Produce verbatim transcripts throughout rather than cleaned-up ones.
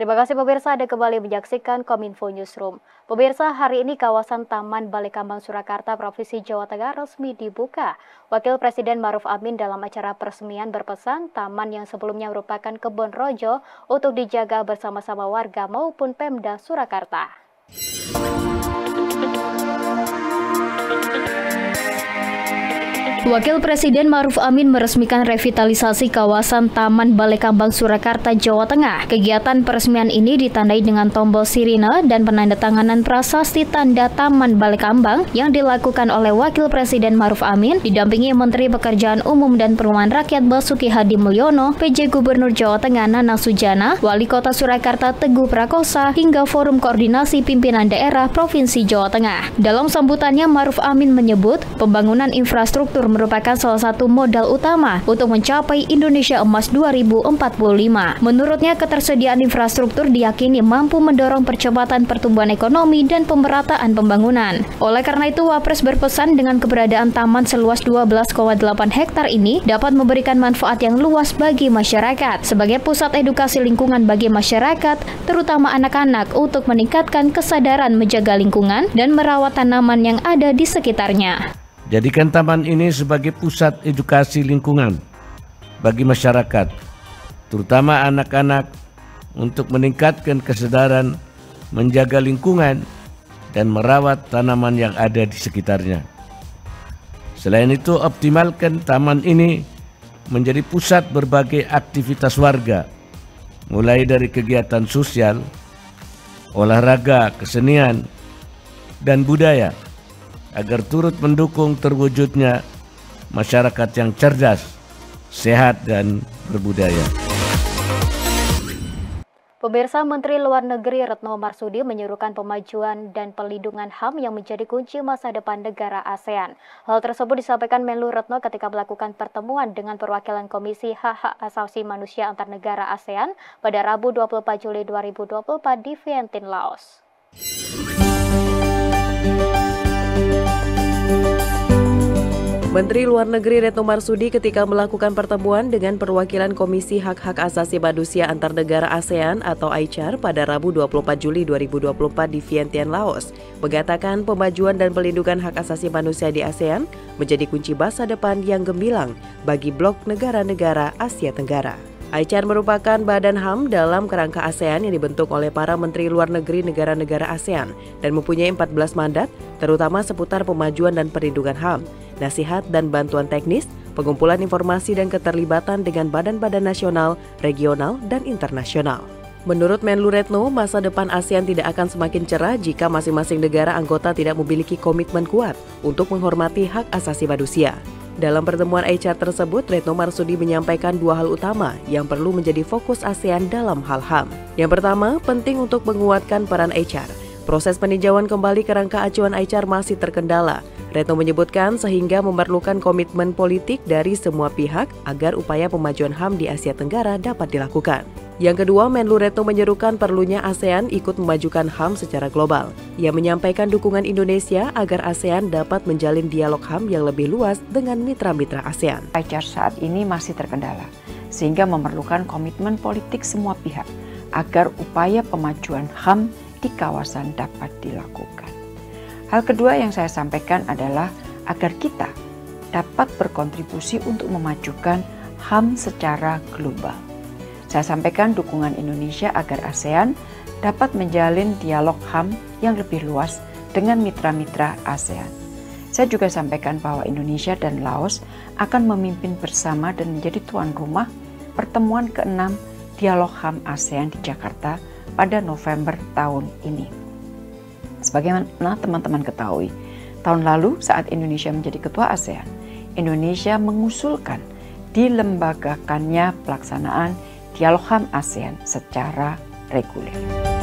Terima kasih pemirsa, Anda kembali menyaksikan Kominfo Newsroom. Pemirsa, hari ini kawasan Taman Balai Kambang Surakarta, Provinsi Jawa Tengah resmi dibuka. Wakil Presiden Ma'ruf Amin dalam acara peresmian berpesan taman yang sebelumnya merupakan kebun rojo untuk dijaga bersama-sama warga maupun Pemda Surakarta. Wakil Presiden Ma'ruf Amin meresmikan revitalisasi kawasan Taman Balai Kambang Surakarta, Jawa Tengah. Kegiatan peresmian ini ditandai dengan tombol sirine dan penandatanganan prasasti tanda Taman Balai Kambang yang dilakukan oleh Wakil Presiden Ma'ruf Amin didampingi Menteri Pekerjaan Umum dan Perumahan Rakyat Basuki Hadi Mulyono, P J Gubernur Jawa Tengah Nana Sujana, Wali Kota Surakarta Teguh Prakosa, hingga Forum Koordinasi Pimpinan Daerah Provinsi Jawa Tengah. Dalam sambutannya, Ma'ruf Amin menyebut pembangunan infrastruktur merupakan salah satu modal utama untuk mencapai Indonesia Emas dua ribu empat puluh lima. Menurutnya, ketersediaan infrastruktur diyakini mampu mendorong percepatan pertumbuhan ekonomi dan pemerataan pembangunan. Oleh karena itu, Wapres berpesan dengan keberadaan taman seluas dua belas koma delapan hektar ini dapat memberikan manfaat yang luas bagi masyarakat sebagai pusat edukasi lingkungan bagi masyarakat, terutama anak-anak, untuk meningkatkan kesadaran menjaga lingkungan dan merawat tanaman yang ada di sekitarnya. Jadikan taman ini sebagai pusat edukasi lingkungan bagi masyarakat, terutama anak-anak, untuk meningkatkan kesadaran menjaga lingkungan dan merawat tanaman yang ada di sekitarnya. Selain itu, optimalkan taman ini menjadi pusat berbagai aktivitas warga, mulai dari kegiatan sosial, olahraga, kesenian, dan budaya, agar turut mendukung terwujudnya masyarakat yang cerdas, sehat, dan berbudaya. Pemirsa, Menteri Luar Negeri Retno Marsudi menyuruhkan pemajuan dan pelindungan H A M yang menjadi kunci masa depan negara ASEAN. Hal tersebut disampaikan Menlu Retno ketika melakukan pertemuan dengan perwakilan Komisi Hak-Hak Asasi Manusia Antar Negara ASEAN pada Rabu dua puluh empat Juli dua ribu dua puluh empat di Vientiane, Laos. Menteri Luar Negeri Retno Marsudi ketika melakukan pertemuan dengan perwakilan Komisi Hak-Hak Asasi Manusia Antar Negara ASEAN atau A I C A R pada Rabu dua puluh empat Juli dua ribu dua puluh empat di Vientiane, Laos, mengatakan pemajuan dan pelindungan hak asasi manusia di ASEAN menjadi kunci masa depan yang gemilang bagi blok negara-negara Asia Tenggara. A I C A R merupakan badan H A M dalam kerangka ASEAN yang dibentuk oleh para menteri luar negeri negara-negara ASEAN dan mempunyai empat belas mandat, terutama seputar pemajuan dan perlindungan H A M, nasihat dan bantuan teknis, pengumpulan informasi dan keterlibatan dengan badan-badan nasional, regional, dan internasional. Menurut Menlu Retno, masa depan ASEAN tidak akan semakin cerah jika masing-masing negara anggota tidak memiliki komitmen kuat untuk menghormati hak asasi manusia. Dalam pertemuan A I C A R tersebut, Retno Marsudi menyampaikan dua hal utama yang perlu menjadi fokus ASEAN dalam hal H A M. Yang pertama, penting untuk menguatkan peran A I C A R. Proses peninjauan kembali kerangka acuan A I C A R masih terkendala. Retno menyebutkan sehingga memerlukan komitmen politik dari semua pihak agar upaya pemajuan H A M di Asia Tenggara dapat dilakukan. Yang kedua, Menlu Retno menyerukan perlunya ASEAN ikut memajukan H A M secara global. Ia menyampaikan dukungan Indonesia agar ASEAN dapat menjalin dialog H A M yang lebih luas dengan mitra-mitra ASEAN. A I C A R saat ini masih terkendala, sehingga memerlukan komitmen politik semua pihak agar upaya pemajuan H A M di kawasan dapat dilakukan. Hal kedua yang saya sampaikan adalah agar kita dapat berkontribusi untuk memajukan H A M secara global. Saya sampaikan dukungan Indonesia agar ASEAN dapat menjalin dialog H A M yang lebih luas dengan mitra-mitra ASEAN. Saya juga sampaikan bahwa Indonesia dan Laos akan memimpin bersama dan menjadi tuan rumah pertemuan keenam dialog H A M ASEAN di Jakarta pada November tahun ini. Sebagaimana teman-teman ketahui, tahun lalu saat Indonesia menjadi ketua ASEAN, Indonesia mengusulkan dilembagakannya pelaksanaan dialog H A M ASEAN secara reguler.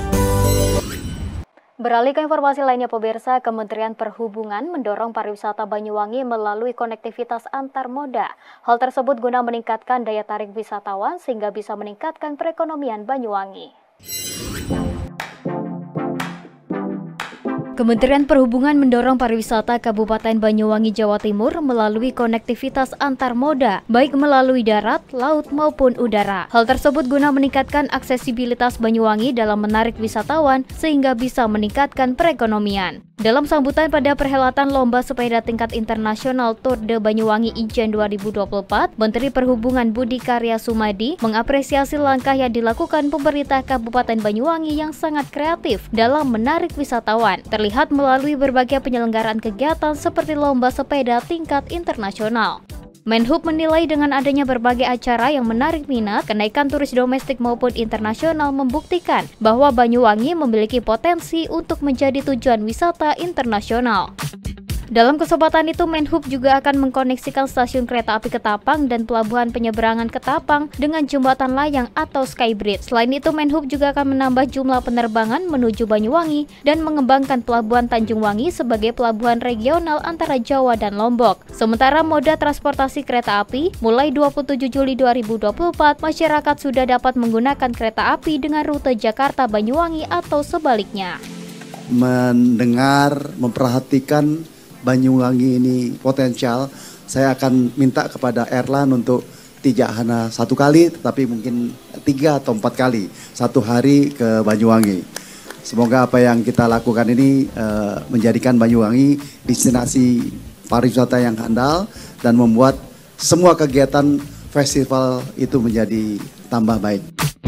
Beralih ke informasi lainnya, pemirsa, Kementerian Perhubungan mendorong pariwisata Banyuwangi melalui konektivitas antar moda. Hal tersebut guna meningkatkan daya tarik wisatawan sehingga bisa meningkatkan perekonomian Banyuwangi. Kementerian Perhubungan mendorong pariwisata Kabupaten Banyuwangi, Jawa Timur melalui konektivitas antar moda, baik melalui darat, laut maupun udara. Hal tersebut guna meningkatkan aksesibilitas Banyuwangi dalam menarik wisatawan sehingga bisa meningkatkan perekonomian. Dalam sambutan pada perhelatan Lomba Sepeda Tingkat Internasional Tour de Banyuwangi Ijen dua ribu dua puluh empat, Menteri Perhubungan Budi Karya Sumadi mengapresiasi langkah yang dilakukan pemerintah Kabupaten Banyuwangi yang sangat kreatif dalam menarik wisatawan, terlihat melalui berbagai penyelenggaraan kegiatan seperti Lomba Sepeda Tingkat Internasional. Menhub menilai dengan adanya berbagai acara yang menarik minat, kenaikan turis domestik maupun internasional membuktikan bahwa Banyuwangi memiliki potensi untuk menjadi tujuan wisata internasional. Dalam kesempatan itu, Menhub juga akan mengkoneksikan stasiun kereta api Ketapang dan pelabuhan penyeberangan Ketapang dengan jembatan layang atau skybridge. Selain itu, Menhub juga akan menambah jumlah penerbangan menuju Banyuwangi dan mengembangkan pelabuhan Tanjung Wangi sebagai pelabuhan regional antara Jawa dan Lombok. Sementara moda transportasi kereta api, mulai dua puluh tujuh Juli dua ribu dua puluh empat, masyarakat sudah dapat menggunakan kereta api dengan rute Jakarta-Banyuwangi atau sebaliknya. Mendengar, memperhatikan Banyuwangi ini potensial, saya akan minta kepada Erlan untuk tidak hanya satu kali, tetapi mungkin tiga atau empat kali satu hari ke Banyuwangi. Semoga apa yang kita lakukan ini uh, menjadikan Banyuwangi destinasi pariwisata yang handal dan membuat semua kegiatan festival itu menjadi tambah baik.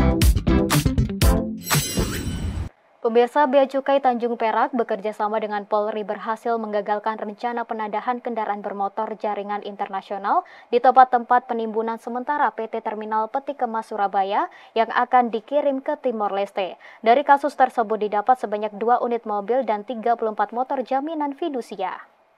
Pemirsa, Bea Cukai Tanjung Perak bekerja sama dengan Polri berhasil menggagalkan rencana penadahan kendaraan bermotor jaringan internasional di tempat-tempat penimbunan sementara P T Terminal Peti Kemas Surabaya yang akan dikirim ke Timor Leste. Dari kasus tersebut didapat sebanyak dua unit mobil dan tiga puluh empat motor jaminan fidusia.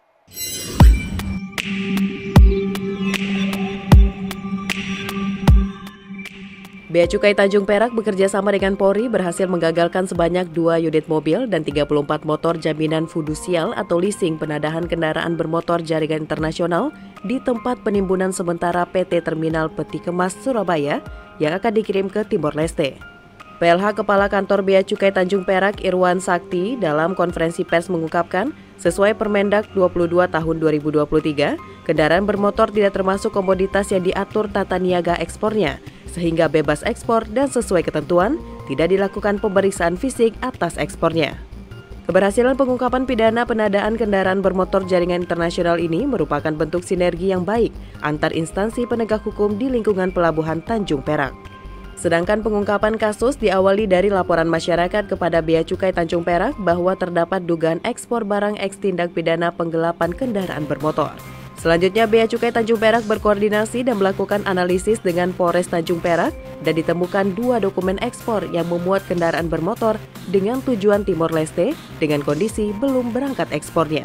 Bea Cukai Tanjung Perak bekerja sama dengan Polri berhasil menggagalkan sebanyak dua unit mobil dan tiga puluh empat motor jaminan fidusial atau leasing penadahan kendaraan bermotor jaringan internasional di tempat penimbunan sementara P T Terminal Peti Kemas Surabaya yang akan dikirim ke Timor Leste. P L H Kepala Kantor Bea Cukai Tanjung Perak Irwan Sakti dalam konferensi pers mengungkapkan, sesuai Permendak dua puluh dua tahun dua ribu dua puluh tiga, kendaraan bermotor tidak termasuk komoditas yang diatur tata niaga ekspornya, sehingga bebas ekspor dan sesuai ketentuan, tidak dilakukan pemeriksaan fisik atas ekspornya. Keberhasilan pengungkapan pidana penadaan kendaraan bermotor jaringan internasional ini merupakan bentuk sinergi yang baik antar instansi penegak hukum di lingkungan Pelabuhan Tanjung Perak. Sedangkan pengungkapan kasus diawali dari laporan masyarakat kepada Bea Cukai Tanjung Perak bahwa terdapat dugaan ekspor barang eks tindak pidana penggelapan kendaraan bermotor. Selanjutnya, Bea Cukai Tanjung Perak berkoordinasi dan melakukan analisis dengan Polres Tanjung Perak dan ditemukan dua dokumen ekspor yang memuat kendaraan bermotor dengan tujuan Timor Leste dengan kondisi belum berangkat ekspornya.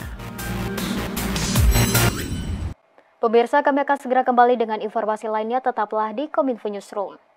Pemirsa, kami akan segera kembali dengan informasi lainnya, tetaplah di Kominfo Newsroom.